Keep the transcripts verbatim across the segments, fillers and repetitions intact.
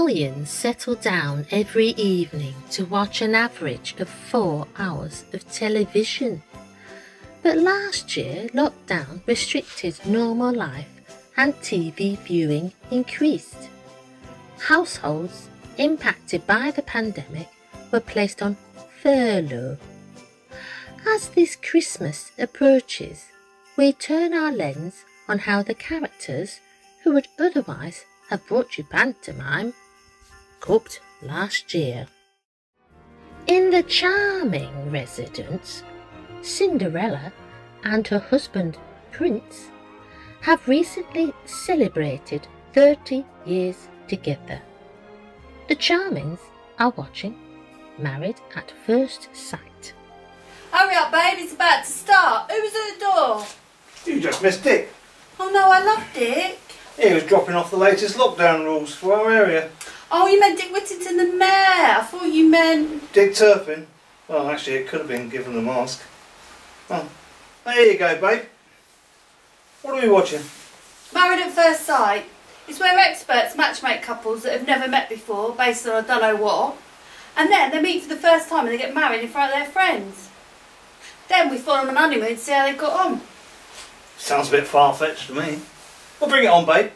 Millions settle down every evening to watch an average of four hours of television. But last year, lockdown restricted normal life and T V viewing increased. Households impacted by the pandemic were placed on furlough. As this Christmas approaches, we turn our lens on how the characters who would otherwise have brought you pantomime coped last year. In the charming residence, Cinderella and her husband Prince have recently celebrated thirty years together. The Charmings are watching Married at First Sight. Hurry up, babe, it's about to start. Who was at the door? You just missed Dick. Oh no, I love Dick. He was dropping off the latest lockdown rules for our area. Oh, you meant Dick Whittington the mayor. I thought you meant... Dick Turpin. Well, actually, it could have been given the mask. Oh, there you go, babe. What are we watching? Married at First Sight. It's where experts matchmake couples that have never met before, based on I don't know what. And then they meet for the first time and they get married in front of their friends. Then we follow them on a honeymoon to see how they got on. Sounds a bit far-fetched to me. Well, bring it on, babe.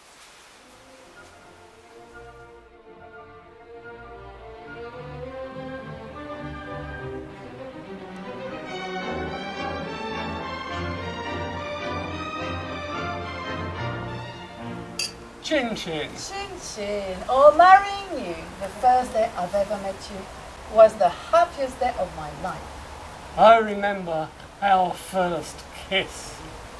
Chin chin. Chin chin. Oh, marrying you, the first day I've ever met you, was the happiest day of my life. I remember our first kiss.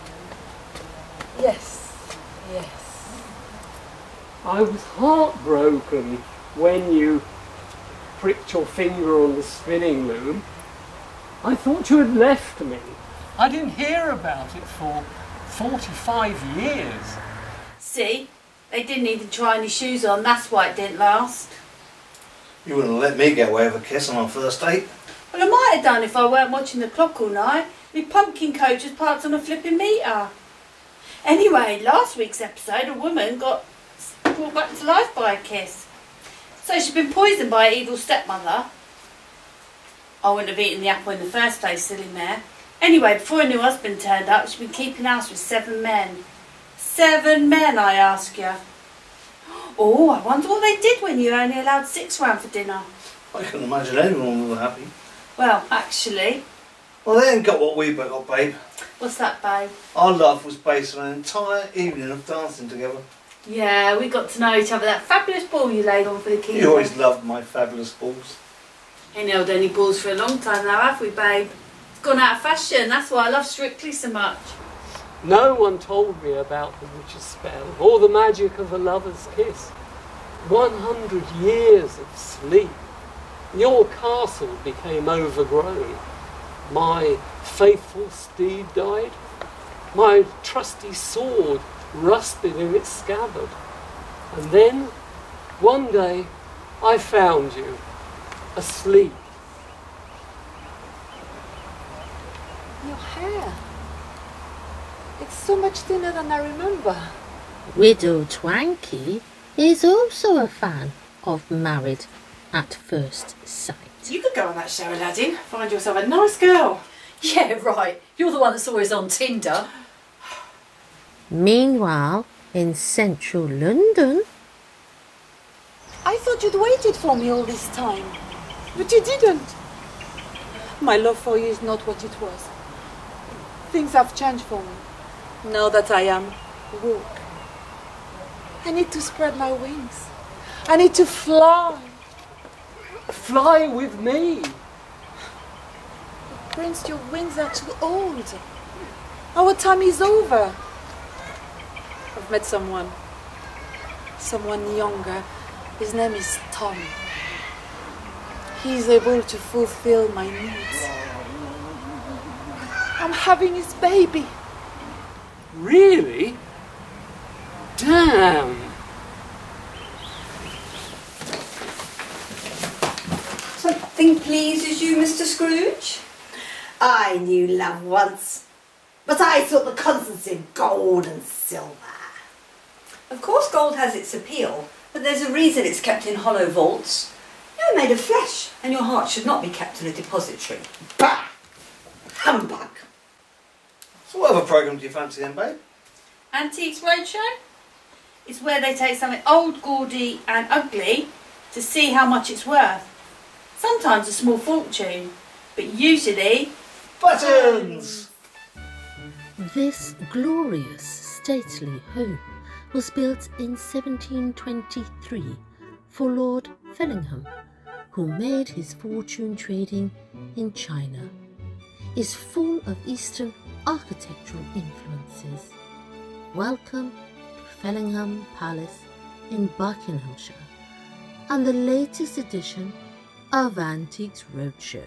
Yes, yes. I was heartbroken when you pricked your finger on the spinning loom. I thought you had left me. I didn't hear about it for forty-five years. See? They didn't even try any shoes on, that's why it didn't last. You wouldn't have let me get away with a kiss on our first date. Well, I might have done if I weren't watching the clock all night. My pumpkin coach was parked on a flipping meter. Anyway, last week's episode, a woman got brought back to life by a kiss. So she'd been poisoned by an evil stepmother. I wouldn't have eaten the apple in the first place, silly mare. Anyway, before a new husband turned up, she'd been keeping house with seven men. Seven men, I ask you. Oh, I wonder what they did when you only allowed six round for dinner. I can imagine anyone was happy. Well, actually... Well, they ain't got what we got, babe. What's that, babe? Our love was based on an entire evening of dancing together. Yeah, we got to know each other. That fabulous ball you laid on for the Keene. You always loved my fabulous balls. Ain't held any balls for a long time now, have we, babe? It's gone out of fashion. That's why I love Strictly so much. No one told me about the witch's spell or the magic of a lover's kiss. One hundred years of sleep. Your castle became overgrown. My faithful steed died. My trusty sword rusted in its scabbard. And then, one day, I found you, asleep. Your hair. It's so much thinner than I remember. Widow Twanky is also a fan of Married at First Sight. You could go on that show, Aladdin. Find yourself a nice girl. Yeah, right. You're the one that's always on Tinder. Meanwhile, in central London... I thought you'd waited for me all this time, but you didn't. My love for you is not what it was. Things have changed for me. Now that I am woke, I need to spread my wings. I need to fly. Fly with me. Prince, your wings are too old. Our time is over. I've met someone. Someone younger. His name is Tom. He is able to fulfill my needs. I'm having his baby. Really? Damn. Something pleases you, Mister Scrooge? I knew love once, but I thought the constancy of gold and silver. Of course gold has its appeal, But there's a reason it's kept in hollow vaults. You're made of flesh, and your heart should not be kept in a depository. Bah! Humbug! So what other programme do you fancy then, babe? Antiques Roadshow? It's where they take something old, gaudy and ugly to see how much it's worth. Sometimes a small fortune, but usually... Buttons! This glorious, stately home was built in seventeen twenty-three for Lord Fellingham, who made his fortune trading in China. Is full of Eastern architectural influences. Welcome to Fellingham Palace in Buckinghamshire and the latest edition of Antiques Roadshow.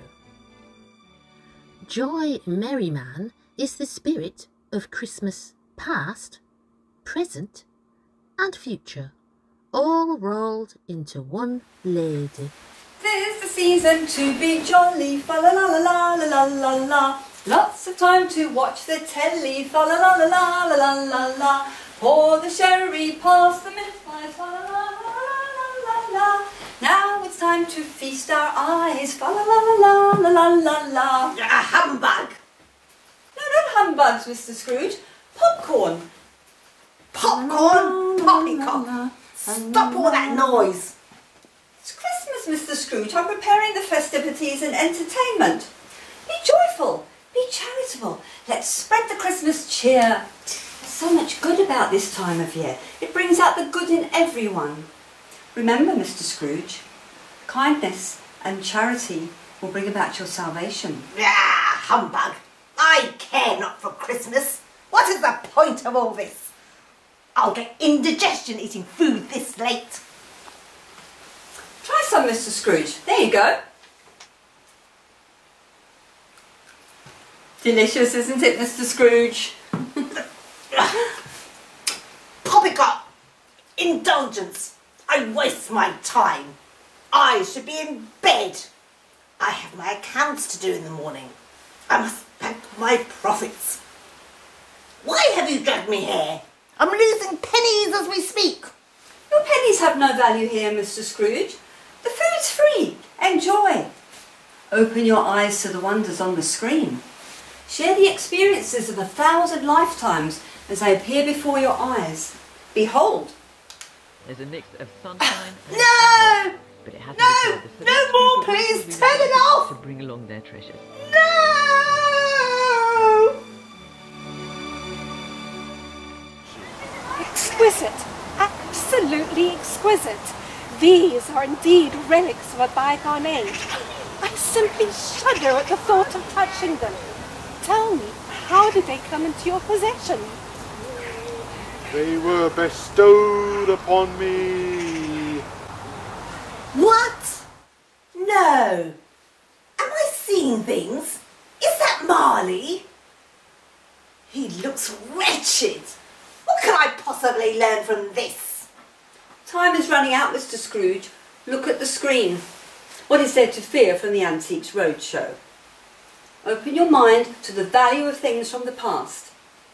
Joy Merryman is the spirit of Christmas past, present and future, all rolled into one lady. Tis the season to be jolly, fa la la la la la la la. Lots of time to watch the telly, fa la la la la la la la la. Pour the sherry past the midnight, fa la la la la la la. Now it's time to feast our eyes, fa la la la la la la la. A humbug! No, not humbugs, Mister Scrooge. Popcorn. Popcorn? Poppycock. Stop all that noise. It's Christmas, Mister Scrooge. I'm preparing the festivities and entertainment. Be joyful. Be charitable. Let's spread the Christmas cheer. There's so much good about this time of year. It brings out the good in everyone. Remember, Mister Scrooge, kindness and charity will bring about your salvation. Ah, humbug. I care not for Christmas. What is the point of all this? I'll get indigestion eating food this late. Try some, Mister Scrooge. There you go. Delicious, isn't it, Mister Scrooge? Poppycock! Indulgence! I waste my time. I should be in bed. I have my accounts to do in the morning. I must bank my profits. Why have you dragged me here? I'm losing pennies as we speak. Your pennies have no value here, Mister Scrooge. The food's free. Enjoy. Open your eyes to the wonders on the screen. Share the experiences of a thousand lifetimes as they appear before your eyes. Behold. There's a mix of sunshine and No! clouds, but it hasn't No! decided the No select more, group of please! people Turn it off! to bring along their treasures. No! Exquisite, absolutely exquisite. These are indeed relics of a bygone age. I simply shudder at the thought of touching them. Tell me, how did they come into your possession? They were bestowed upon me. What? No. Am I seeing things? Is that Marley? He looks wretched. What can I possibly learn from this? Time is running out, Mister Scrooge. Look at the screen. What is there to fear from the Antiques Roadshow? Open your mind to the value of things from the past.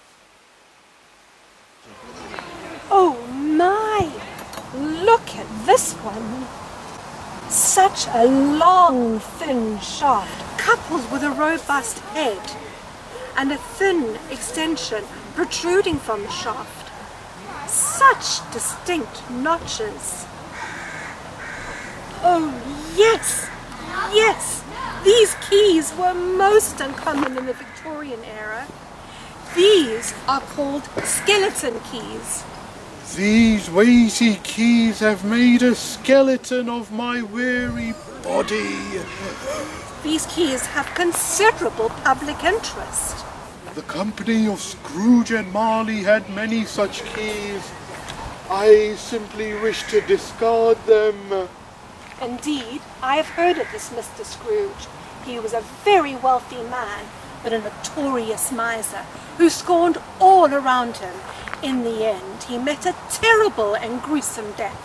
Oh my! Look at this one. Such a long, thin shaft, coupled with a robust head, and a thin extension protruding from the shaft. Such distinct notches. Oh yes, yes, these keys were most uncommon in the Victorian era. These are called skeleton keys. These weighty keys have made a skeleton of my weary body. These keys have considerable public interest. The company of Scrooge and Marley had many such keys. I simply wish to discard them. Indeed, I have heard of this Mister Scrooge. He was a very wealthy man, but a notorious miser, who scorned all around him. In the end, he met a terrible and gruesome death.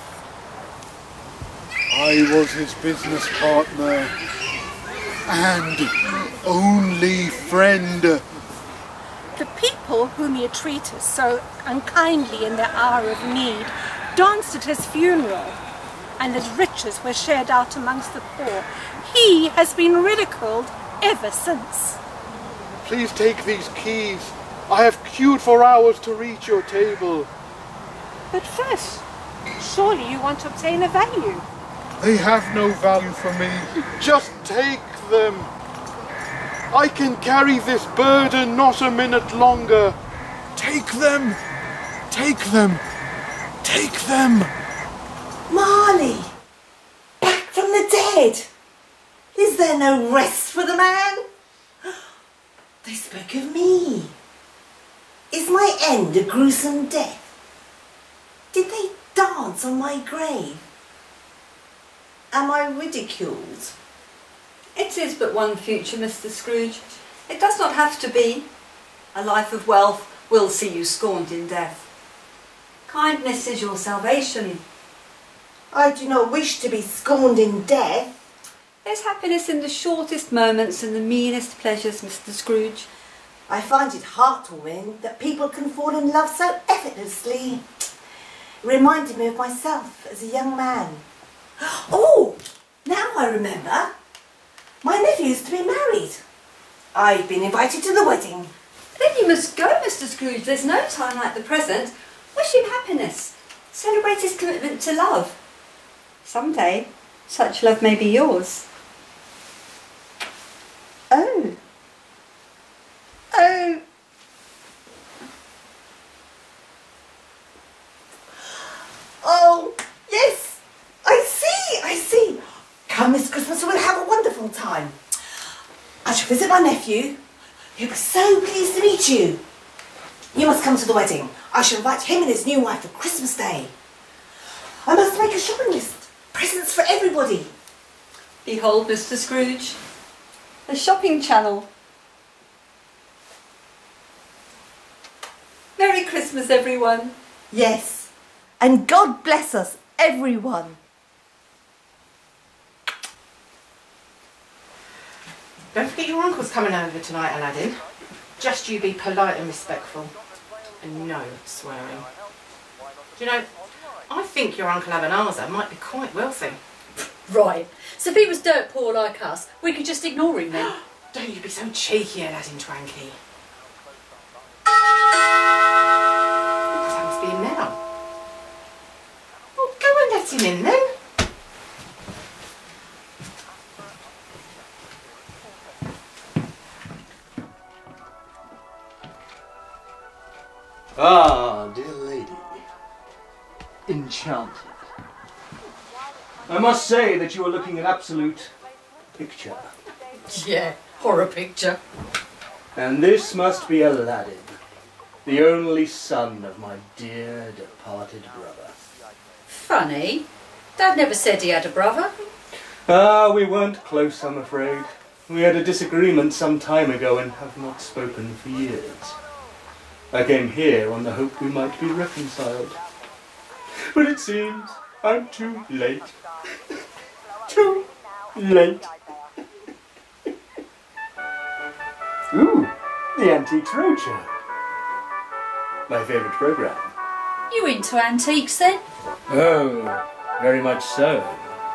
I was his business partner and only friend. The people whom he had treated so unkindly in their hour of need danced at his funeral, and his riches were shared out amongst the poor. He has been ridiculed ever since. Please take these keys. I have queued for hours to reach your table. But first, surely you want to obtain a value. They have no value for me. Just take them. I can carry this burden not a minute longer. Take them. Take them. Take them. Marley, back from the dead. Is there no rest for the man? They spoke of me. Is my end a gruesome death? Did they dance on my grave? Am I ridiculed? It is but one future, Mister Scrooge. It does not have to be. A life of wealth will see you scorned in death. Kindness is your salvation. I do not wish to be scorned in death. There's happiness in the shortest moments and the meanest pleasures, Mister Scrooge. I find it heartwarming that people can fall in love so effortlessly. It reminded me of myself as a young man. Oh, now I remember. My nephew's to be married. I've been invited to the wedding. Then you must go, Mister Scrooge. There's no time like the present. Wish him happiness. Celebrate his commitment to love. Someday, such love may be yours. Oh. Oh. Oh, yes. I see, I see. Come this Christmas, we'll have a wonderful time. I shall visit my nephew. He'll be so pleased to meet you. You must come to the wedding. I shall invite him and his new wife for Christmas Day. I must make a shopping list. Presents for everybody. Behold, Mister Scrooge, the shopping channel. Merry Christmas, everyone. Yes, and God bless us, everyone. Don't forget your uncle's coming over tonight, Aladdin. Just you be polite and respectful. And no swearing. Do you know, I think your Uncle Abanazar might be quite wealthy. Right. So if he was dirt poor like us, we could just ignore him then. Don't you be so cheeky, Aladdin Twanky. That must be him now. Well, go and let him in then. Ah, dear lady. Enchanted. I must say that you are looking an absolute picture. Yeah, horror picture. And this must be Aladdin, the only son of my dear departed brother. Funny. Dad never said he had a brother. Ah, we weren't close, I'm afraid. We had a disagreement some time ago and have not spoken for years. I came here on the hope we might be reconciled. But it seems I'm too late. Too late. Ooh, the Antiques Roadshow. My favourite programme. You into antiques then? Oh, very much so.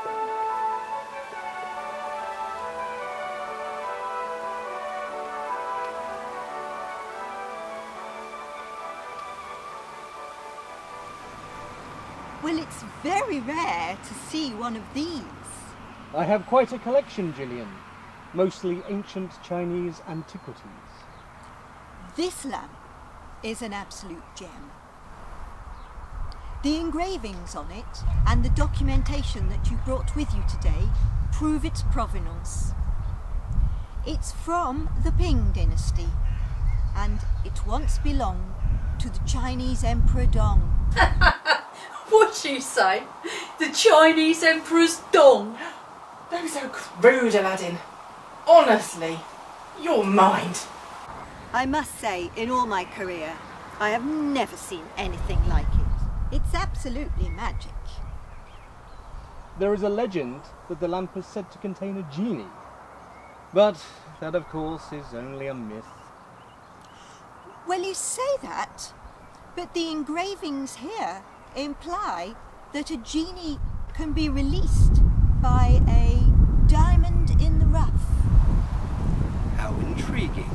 Well, it's very rare to see one of these. I have quite a collection, Gillian. Mostly ancient Chinese antiquities. This lamp is an absolute gem. The engravings on it and the documentation that you brought with you today prove its provenance. It's from the Ping dynasty, and it once belonged to the Chinese Emperor Dong. What'd you say? The Chinese Emperor's Dong? Don't be so rude, Aladdin. Honestly, your mind. I must say, in all my career, I have never seen anything like it. It's absolutely magic. There is a legend that the lamp is said to contain a genie. But that, of course, is only a myth. Well, you say that, but the engravings here imply that a genie can be released by a diamond in the rough. How intriguing.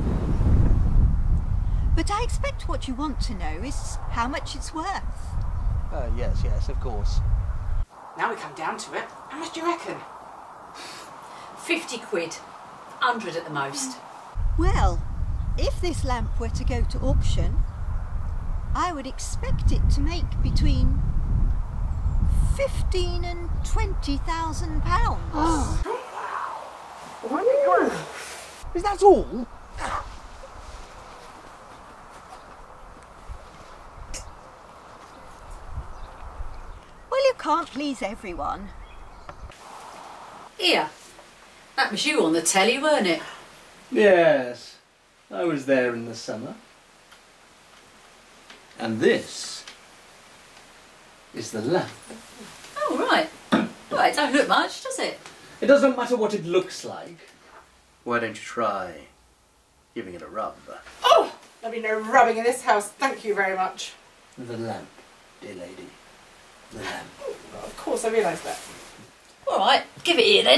But I expect what you want to know is how much it's worth. Uh, yes, yes, of course. Now we come down to it. How much do you reckon? Fifty quid. Hundred at the most. Well, if this lamp were to go to auction, I would expect it to make between fifteen and twenty thousand pounds. Is that all? Well, you can't please everyone. Here. That was you on the telly, weren't it? Yes, I was there in the summer. And this is the lamp. Oh, right. Well, it don't look much, does it? It doesn't matter what it looks like. Why don't you try giving it a rub? Oh! There'll be no rubbing in this house, thank you very much. The lamp, dear lady. The lamp. Well, of course, I realise that. All right, give it here then.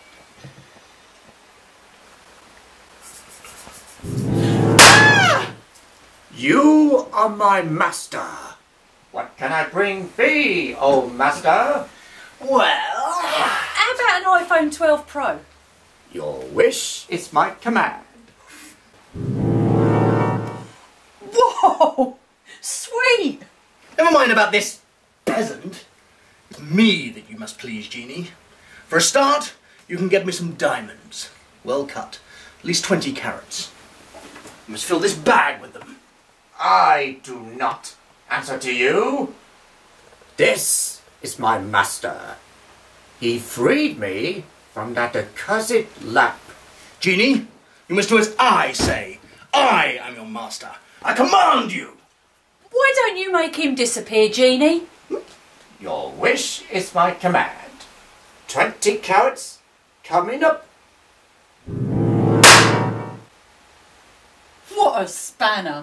You are my master. What can I bring thee, oh master? Well... How about an iPhone twelve Pro? Your wish is my command. Whoa! Sweet! Never mind about this peasant. It's me that you must please, Genie. For a start, you can get me some diamonds. Well cut. At least twenty carats. You must fill this bag with them. I do not answer to you. This is my master. He freed me from that accursed lamp. Genie, you must do as I say. I am your master. I command you. Why don't you make him disappear, Genie? Your wish is my command. Twenty carats coming up. What a spanner.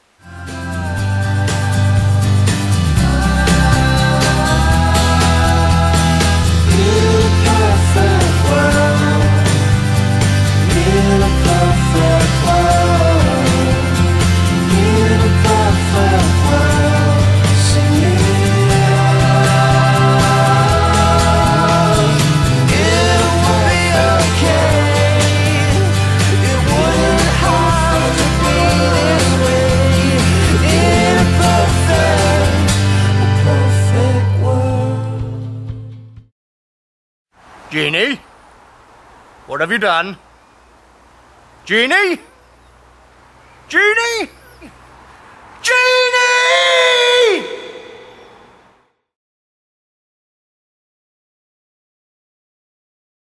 Genie? What have you done? Genie? Genie?